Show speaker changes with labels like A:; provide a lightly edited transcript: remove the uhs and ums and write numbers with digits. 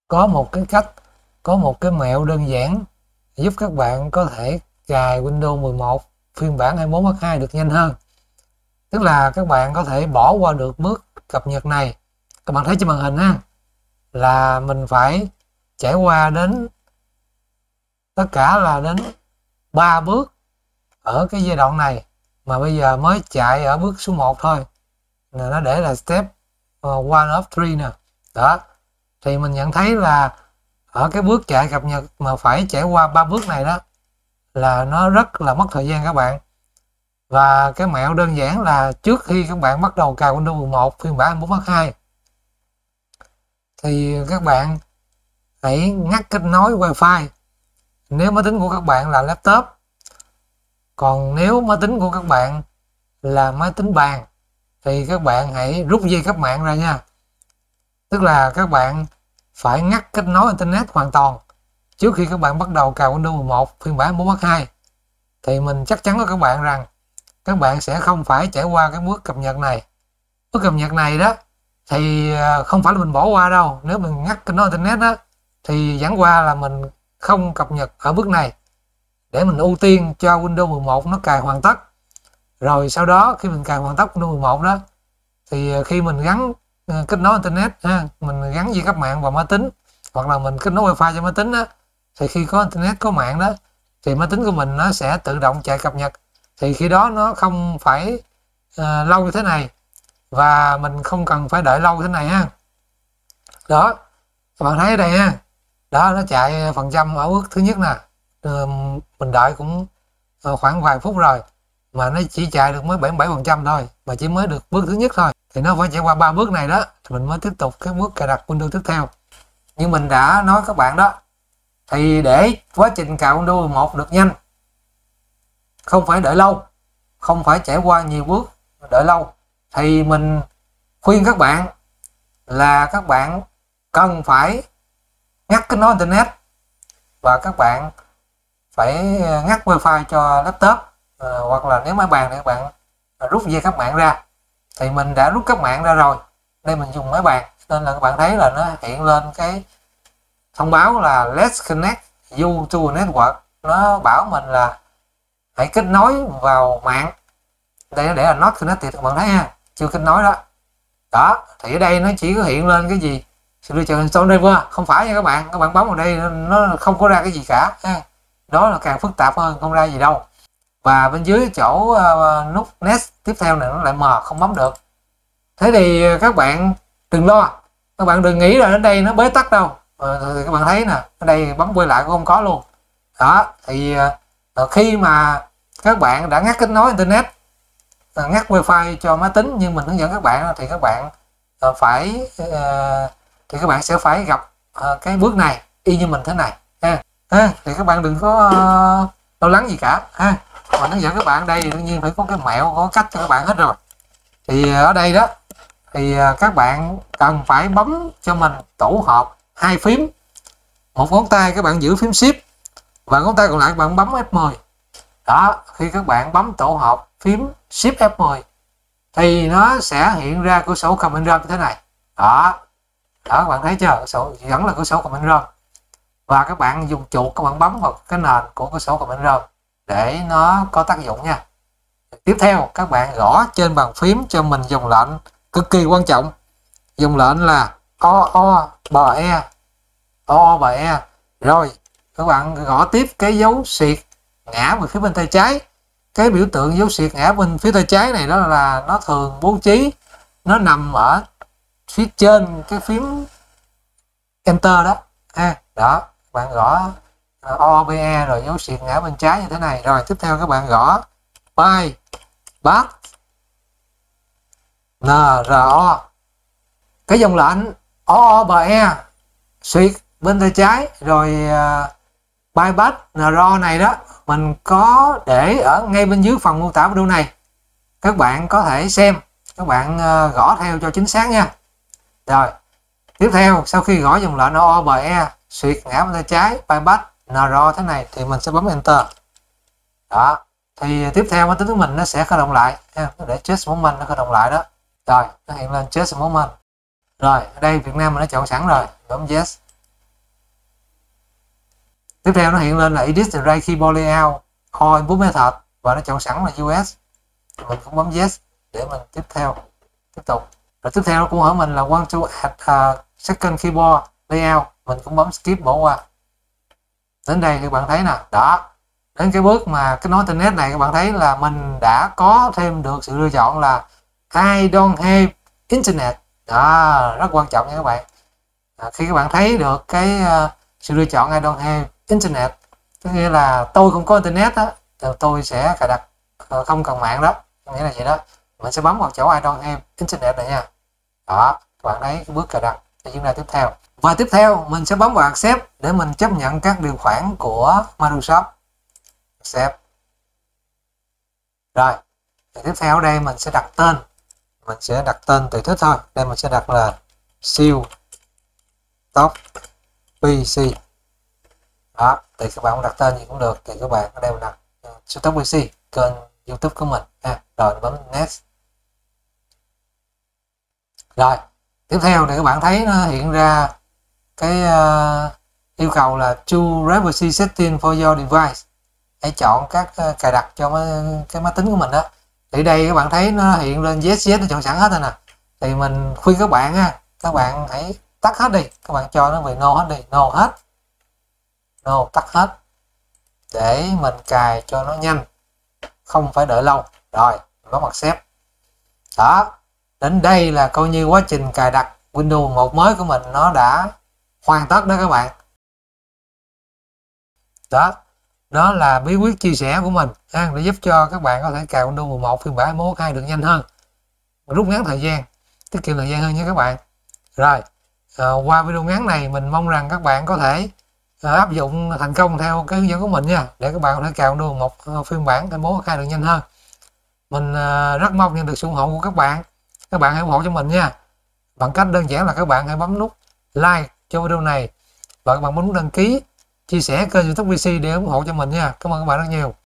A: có một cái cách, có một cái mẹo đơn giản giúp các bạn có thể cài Windows 11 phiên bản 21/2 được nhanh hơn. Tức là các bạn có thể bỏ qua được bước cập nhật này. Các bạn thấy trên màn hình ha, là mình phải trải qua đến tất cả là đến 3 bước ở cái giai đoạn này, mà bây giờ mới chạy ở bước số 1 thôi. Nó để là step 1 of 3 nè. Đó, thì mình nhận thấy là ở cái bước chạy cập nhật mà phải trải qua 3 bước này đó là nó rất là mất thời gian các bạn. Và cái mẹo đơn giản là trước khi các bạn bắt đầu cài Windows 11 phiên bản 21/2 thì các bạn hãy ngắt kết nối Wi-Fi nếu máy tính của các bạn là laptop. Còn nếu máy tính của các bạn là máy tính bàn thì các bạn hãy rút dây cáp mạng ra nha. Tức là các bạn phải ngắt kết nối internet hoàn toàn trước khi các bạn bắt đầu cài Windows 11 phiên bản 21/2. Thì mình chắc chắn với các bạn rằng các bạn sẽ không phải trải qua cái bước cập nhật này. Bước cập nhật này đó thì không phải là mình bỏ qua đâu. Nếu mình ngắt kết nối internet đó thì chẳng qua là mình không cập nhật ở bước này để mình ưu tiên cho Windows 11 nó cài hoàn tất. Rồi sau đó khi mình cài hoàn tất Windows 11 đó thì khi mình gắn kết nối internet ha, mình gắn dây cáp mạng vào máy tính hoặc là mình kết nối Wi-Fi cho máy tính đó, thì khi có internet, có mạng đó thì máy tính của mình nó sẽ tự động chạy cập nhật. Thì khi đó nó không phải lâu như thế này, và mình không cần phải đợi lâu như thế này ha. Đó, các bạn thấy ở đây ha, đó nó chạy phần trăm ở bước thứ nhất nè. Mình đợi cũng khoảng vài phút rồi mà nó chỉ chạy được mới 77% thôi, mà chỉ mới được bước thứ nhất thôi. Thì nó phải trải qua 3 bước này đó thì mình mới tiếp tục cái bước cài đặt Windows tiếp theo. Như mình đã nói các bạn đó, thì để quá trình cài Windows 11 được nhanh, không phải đợi lâu, không phải trải qua nhiều bước đợi lâu, thì mình khuyên các bạn là các bạn cần phải ngắt kết nối internet và các bạn phải ngắt Wi-Fi cho laptop, hoặc là nếu máy bàn thì các bạn rút dây cáp mạng ra. Thì mình đã rút cáp mạng ra rồi, đây mình dùng máy bàn nên là các bạn thấy là nó hiện lên cái thông báo là Let's connect you to a network. Nó bảo mình là hãy kết nối vào mạng. Đây nó để là not connected, các bạn thấy ha, chưa kết nối đó. Đó, thì ở đây nó chỉ có hiện lên cái gì Security Install Driver, không phải nha các bạn. Các bạn bấm vào đây nó không có ra cái gì cả ha. Đó là càng phức tạp hơn, không ra gì đâu. Và bên dưới chỗ nút Next tiếp theo này nó lại mờ, không bấm được. Thế thì các bạn đừng lo, các bạn đừng nghĩ là đến đây nó bế tắc đâu. Thì các bạn thấy nè, ở đây bấm quay lại cũng không có luôn. Đó, thì khi mà các bạn đã ngắt kết nối internet, ngắt Wi-Fi cho máy tính nhưng mình hướng dẫn các bạn thì các bạn thì các bạn sẽ phải gặp cái bước này y như mình thế này ha. Thì các bạn đừng có lo lắng gì cả ha. Mình hướng dẫn các bạn đây đương nhiên phải có cái mẹo, có cách cho các bạn hết rồi. Thì ở đây đó thì các bạn cần phải bấm cho mình tổ hợp hai phím. Một ngón tay các bạn giữ phím Shift và ngón tay còn lại các bạn bấm F10. Đó, khi các bạn bấm tổ hợp phím Shift F10 thì nó sẽ hiện ra cửa sổ Command Run như thế này. Đó, các bạn thấy chưa? Cửa sổ vẫn là cửa sổ Command Run. Và các bạn dùng chuột các bạn bấm vào cái nền của cửa sổ Command Run để nó có tác dụng nha. Tiếp theo các bạn gõ trên bàn phím cho mình dòng lệnh cực kỳ quan trọng. Dòng lệnh là OOBE. OOBE. Rồi các bạn gõ tiếp cái dấu xịt ngã về phía bên tay trái. Cái biểu tượng dấu xịt ngã bên phía tay trái này đó là nó thường bố trí, nó nằm ở phía trên cái phím Enter đó. Đó, bạn gõ OBE rồi dấu xịt ngã bên trái như thế này. Rồi tiếp theo các bạn gõ By Back NRO. Cái dòng lệnh OOBE xịt bên tay trái rồi bypass NRO này đó mình có để ở ngay bên dưới phần mô tả video này, các bạn có thể xem, các bạn gõ theo cho chính xác nha. Rồi tiếp theo sau khi gõ dòng lệnh OOBE xuyệt ngã bên tay trái bypass NRO thế này thì mình sẽ bấm Enter. Đó, thì tiếp theo máy tính của mình nó sẽ khởi động lại ha, để Change Moment nó khởi động lại đó. Rồi nó hiện lên Change Moment. Rồi ở đây Việt Nam mình đã chọn sẵn rồi, bấm Yes. Tiếp theo nó hiện lên là Edit the right keyboard layout or input method và nó chọn sẵn là US. Mình cũng bấm yes để mình tiếp tục. Rồi tiếp theo nó cũng hỏi mình là want to add a second keyboard layout, mình cũng bấm skip bỏ qua. Đến đây các bạn thấy nè, đó, đến cái bước mà cái nối internet này các bạn thấy là mình đã có thêm được sự lựa chọn là I don't have internet. Đó, rất quan trọng nha các bạn. Khi các bạn thấy được cái sự lựa chọn I don't have internet, có nghĩa là tôi không có internet đó, thì tôi sẽ cài đặt không cần mạng đó, nghĩa là vậy đó. Mình sẽ bấm vào chỗ I don't have internet này nha. Đó, các bạn thấy cái bước cài đặt thì chúng ta tiếp theo. Và tiếp theo mình sẽ bấm vào accept để mình chấp nhận các điều khoản của Microsoft. Accept. Rồi, thì tiếp theo ở đây mình sẽ đặt tên. Mình sẽ đặt tên tùy thích thôi. Đây mình sẽ đặt là siêu top PC. Đó, thì các bạn đặt tên gì cũng được. Thì các bạn ở đây mình đặt siêu top PC, kênh YouTube của mình. Rồi bấm next. Rồi, tiếp theo thì các bạn thấy nó hiện ra cái yêu cầu là choose privacy setting for your device. Hãy chọn các cài đặt cho cái máy tính của mình đó. Thì đây các bạn thấy nó hiện lên yes nó chọn sẵn hết rồi nè. Thì mình khuyên các bạn ha, các bạn hãy tắt hết đi, các bạn cho nó về no hết đi, no hết, no tắt hết để mình cài cho nó nhanh, không phải đợi lâu. Rồi bấm accept. Đó, đến đây là coi như quá trình cài đặt Windows 11 mới của mình nó đã hoàn tất đó các bạn. Đó là bí quyết chia sẻ của mình để giúp cho các bạn có thể cài Windows 11 phiên bản 21.2 được nhanh hơn, rút ngắn thời gian, tiết kiệm thời gian hơn nha các bạn. Rồi, qua video ngắn này mình mong rằng các bạn có thể áp dụng thành công theo cái hướng dẫn của mình nha, để các bạn có thể cài Windows 11 phiên bản 21.2 được nhanh hơn. Mình rất mong nhận được sự ủng hộ của các bạn. Các bạn hãy ủng hộ cho mình nha, bằng cách đơn giản là các bạn hãy bấm nút like cho video này và các bạn bấm nút đăng ký, chia sẻ kênh YouTube PC để ủng hộ cho mình nha. Cảm ơn các bạn rất nhiều.